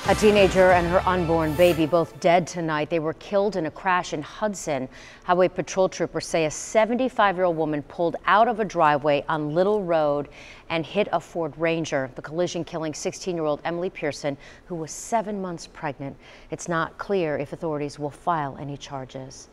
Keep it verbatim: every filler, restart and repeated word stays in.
A teenager and her unborn baby both dead tonight. They were killed in a crash in Hudson. Highway patrol troopers say a seventy-five-year-old woman pulled out of a driveway on Little Road and hit a Ford Ranger. The collision killing sixteen-year-old Emily Pearson, who was seven months pregnant. It's not clear if authorities will file any charges.